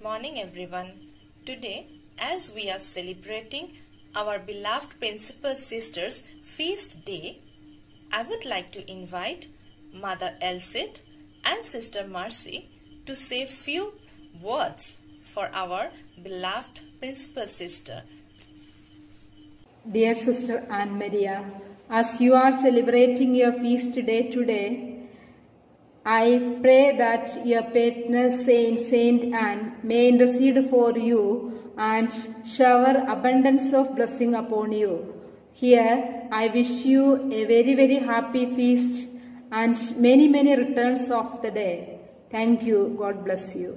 morning everyone. Today, as we are celebrating our beloved Principal Sister's feast day, I would like to invite Mother Elsit and Sister Mercy to say few words for our beloved Principal Sister. Dear Sister Anne Maria, as you are celebrating your feast day today, I pray that your patroness Saint Anne may intercede for you and shower abundance of blessing upon you. Here, I wish you a very happy feast and many returns of the day. Thank you. God bless you.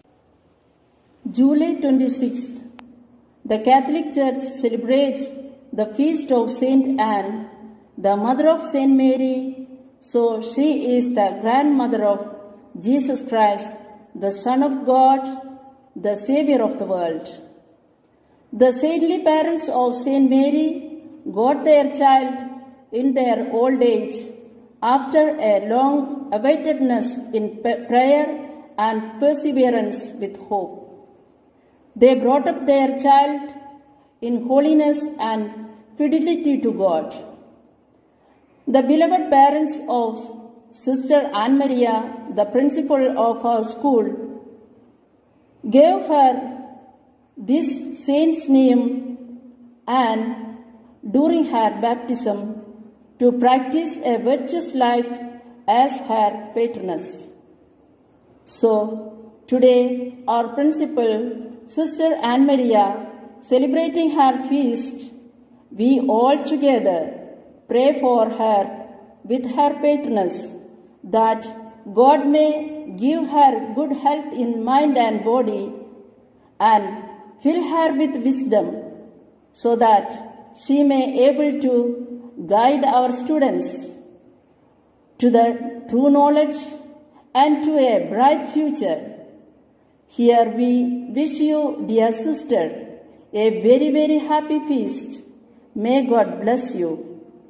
July 26th, the Catholic Church celebrates the feast of Saint Anne, the mother of Saint Mary. So she is the grandmother of Jesus Christ, the Son of God, the Savior of the world. The saintly parents of Saint Mary got their child in their old age after a long awaitedness in prayer and perseverance with hope. They brought up their child in holiness and fidelity to God. The beloved parents of Sister Anne Maria, the principal of our school, gave her this saint's name and during her baptism to practice a virtuous life as her patroness. So, today our principal, Sister Anne Maria, celebrating her feast, we all together pray for her with her patroness, that God may give her good health in mind and body and fill her with wisdom, so that she may able to guide our students to the true knowledge and to a bright future. Here we wish you, dear sister, a very happy feast. May God bless you.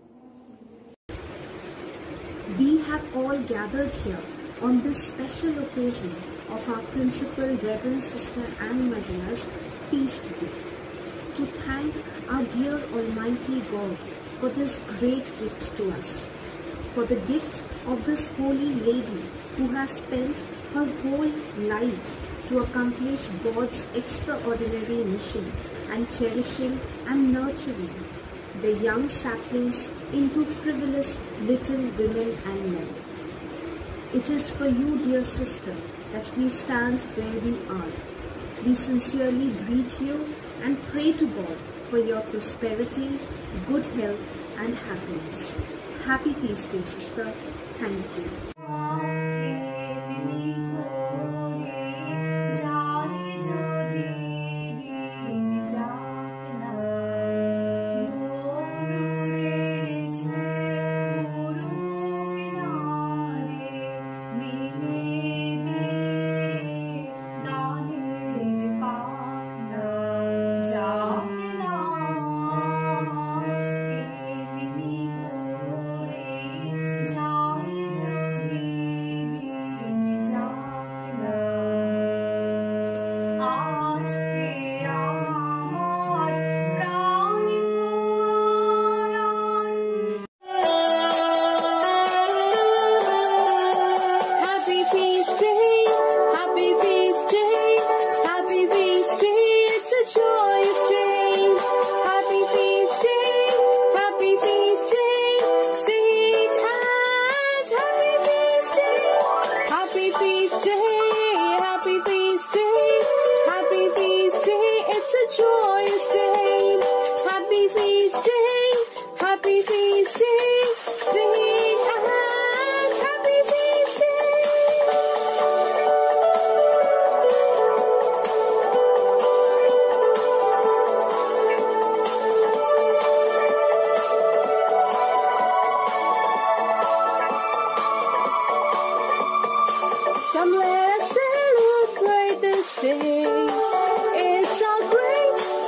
We have all gathered here on this special occasion of our principal Reverend Sister Anne Maria's feast day to thank our dear Almighty God for this great gift to us, for the gift of this holy lady who has spent her whole life to accomplish God's extraordinary mission and cherishing and nurturing the young saplings into frivolous little women and men. It is for you, dear sister, that we stand where we are. We sincerely greet you and pray to God for your prosperity, good health and happiness. Happy feast day, sister. Thank you. Come, let us celebrate this day. It's our great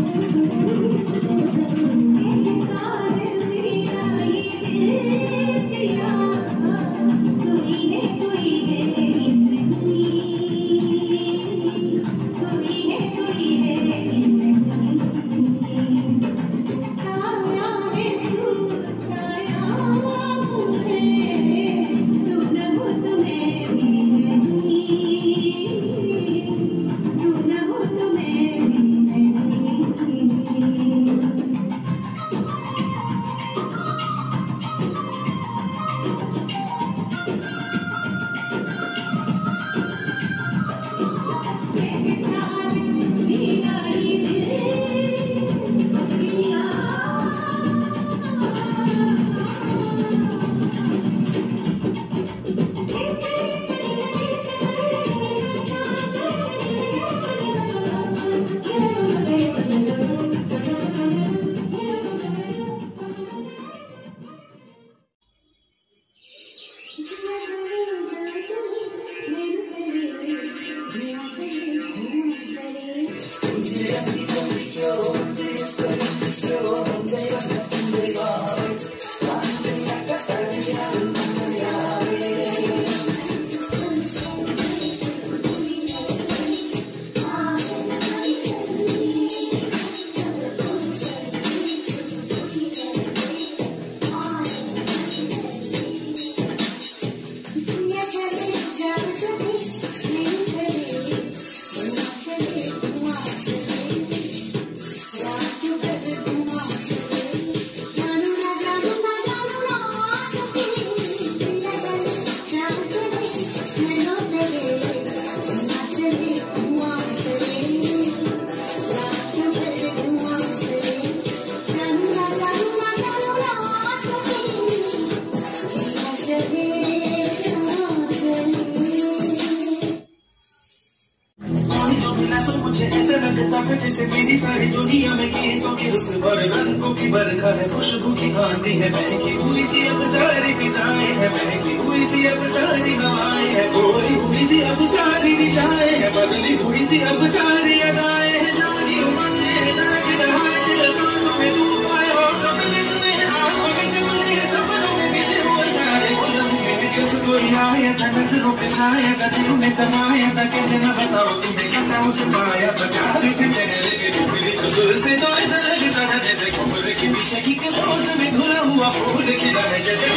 जैसे मेरी सारी दुनिया में गीतों की रुत और रंगों की बरखा है, खुशबू की आंधी है, महकी हुई सी अब सारी फिजाएं है, महकी हुई सी अब सारी हवाएं है, गोरी हुई सी अब सारी दिशाएं है, बदली हुई सी अब सारी अदाएं है, जानी उमंग है नाच रहा है दिल सांसों में तू पाए और कब दिन में आंखों में जमने है सपनों में गिरे हुए सारे लम्हे, जब कोई आया था नजरों पे छाया था दिल में समाया था, कैसे न बताओ तुम्हें कैसा उसे पाया था, प्यार से चेहरे के टुकड़े जुल्फे तो ऐसा लगता है जैसे कमरे के पीछे की कलोज में धुला हुआ फूल खिला है, जैसे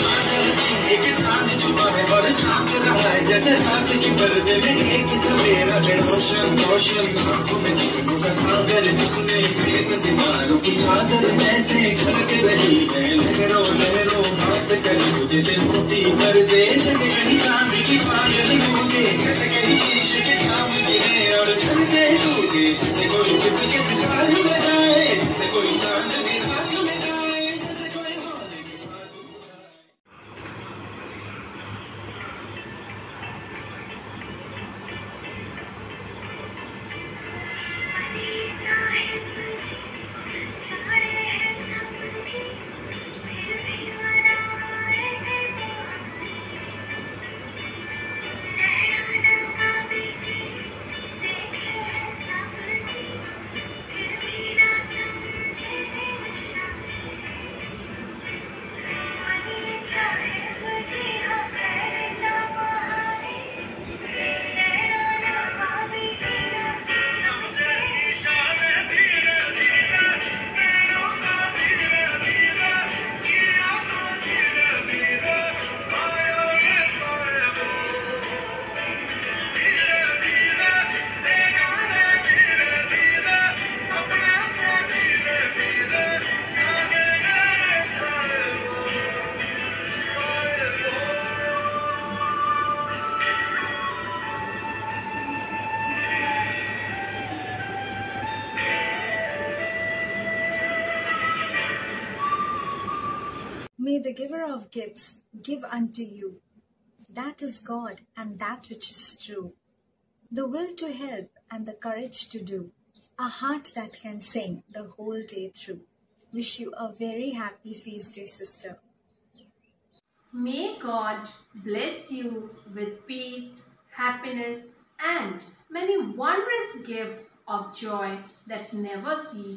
एक चांद छुपा है और झांक रहा है, जैसे रात की पर्दे में एक सवेरा है, रोशन रोशन आंखों में झुकू का सागर जिसने प्रेम दीवारों की चादर जैसे छलक रही है, लहरों लहरों बात करी जैसे मोती कर दे, जैसे कहीं चांद की पायल होंगे, जैसे कहीं शीशे के सामने गिरे और छलके टूटे, जैसे कोई जिसके सितार में जाए, जैसे कोई चांद की रात में जाए, जैसे कोई होने की बाजू जाए। May the giver of gifts give unto you, that is God and that which is true, the will to help and the courage to do, a heart that can sing the whole day through. Wish you a very happy feast day, sister. May God bless you with peace, happiness, and many wondrous gifts of joy that never cease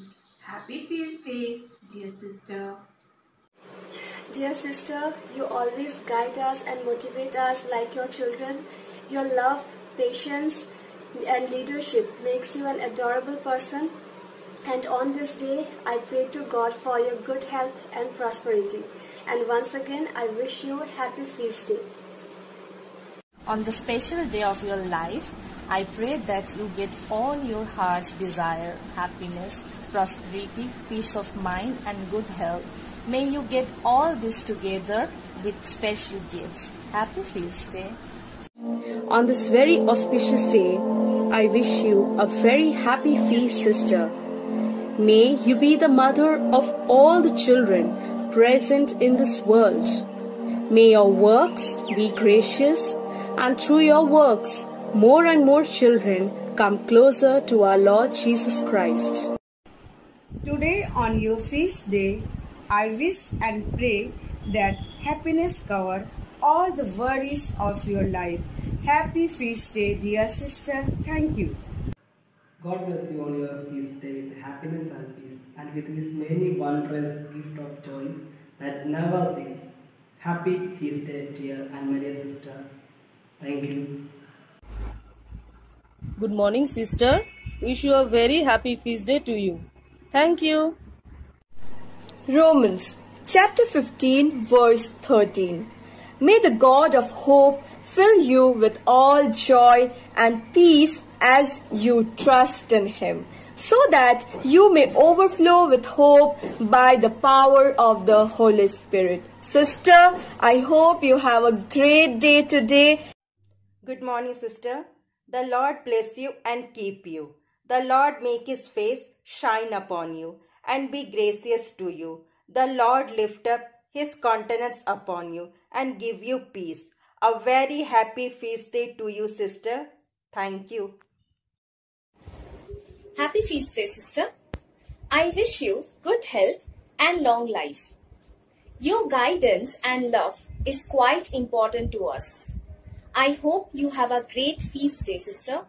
Happy feast day, dear sister. Dear sister, you always guide us and motivate us like your children. Your love, patience, and leadership makes you an adorable person. And on this day, I pray to God for your good health and prosperity. And once again, I wish you happy feast day. On the special day of your life, I pray that you get all your heart's desire, happiness, prosperity, peace of mind and good health. May you get all this together with special gifts. Happy feast day. On this very auspicious day, I wish you a very happy feast, sister. May you be the mother of all the children present in this world. May your works be gracious, and through your works, more and more children come closer to our Lord Jesus Christ. Today on your feast day, I wish and pray that happiness cover all the worries of your life. Happy feast day, dear sister. Thank you. God bless you on your feast day with happiness and peace, and with His many wondrous gift of joys that never cease. Happy feast day, dear and Maria sister. Thank you. Good morning, sister. Wish you a very happy feast day to you. Thank you. Romans chapter 15 verse 13. May the God of hope fill you with all joy and peace as you trust in Him, so that you may overflow with hope by the power of the Holy Spirit. Sister, I hope you have a great day today. Good morning, sister. The Lord bless you and keep you. The Lord make His face shine upon you and be gracious to you. The Lord lift up His countenance upon you and give you peace. A very happy feast day to you, sister. Thank you. Happy feast day, sister. I wish you good health and long life. Your guidance and love is quite important to us. I hope you have a great feast day, sister.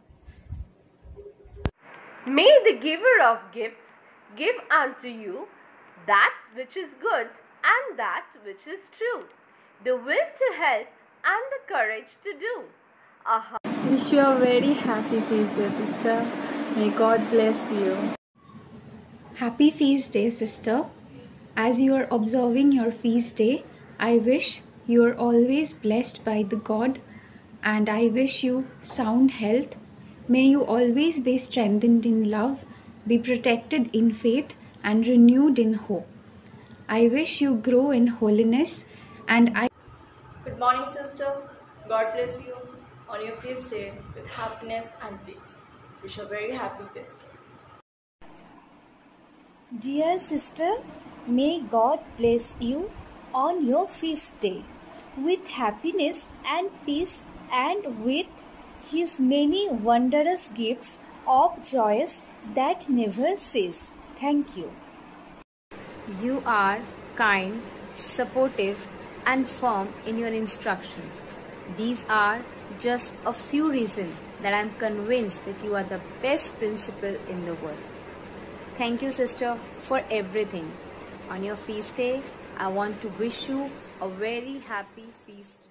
May the giver of gifts give unto you that which is good and that which is true, the will to help and the courage to do. Wish you a very happy feast day, sister. May God bless you. Happy feast day, sister. As you are observing your feast day, I wish you are always blessed by the God, and I wish you sound health. May you always be strengthened in love, be protected in faith, and renewed in hope. I wish you grow in holiness, and Good morning, sister. God bless you on your feast day with happiness and peace. Wish a very happy feast day. Dear sister, may God bless you on your feast day with happiness and peace, and with His many wondrous gifts of joys that never cease. Thank you. You are kind, supportive, and firm in your instructions. These are just a few reasons that I am convinced that you are the best principal in the world. Thank you, sister, for everything. On your feast day, I want to wish you a very happy feast.